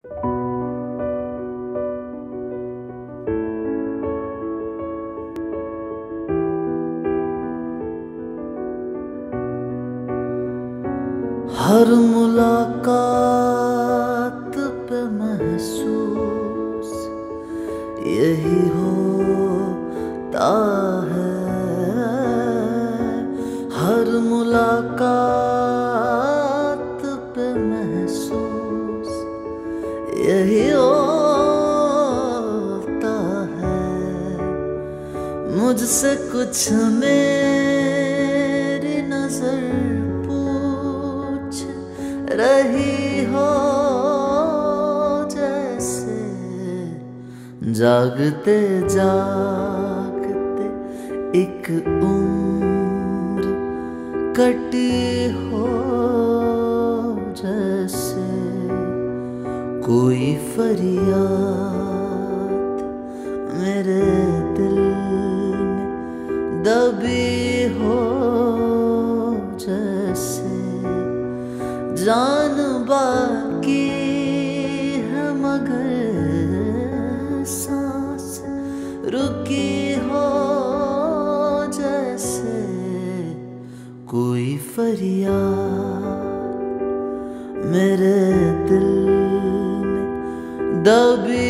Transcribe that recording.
हर मुलाकात पे महसूस यही होता है। हर मुलाकात पे महसूस यही होता है। मुझसे कुछ मेरी नजर रही हो, जैसे जागते जागते एक उम्र कटी हो। जैसे कोई फरियाद मेरे दिल में दबी हो। जैसे जान बाकी है मगर सांस रुकी हो। जैसे कोई फरियाद मेरे दिल में दबी